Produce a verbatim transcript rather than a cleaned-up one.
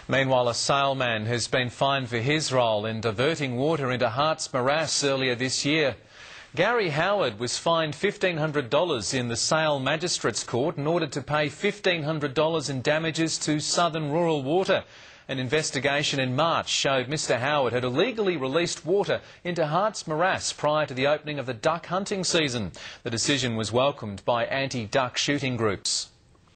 Meanwhile, a Sale man has been fined for his role in diverting water into Hart's Morass earlier this year. Gary Howard was fined fifteen hundred dollars in the Sale Magistrates Court in order to pay fifteen hundred dollars in damages to Southern Rural Water. An investigation in March showed Mr Howard had illegally released water into Hart's Morass prior to the opening of the duck hunting season. The decision was welcomed by anti-duck shooting groups.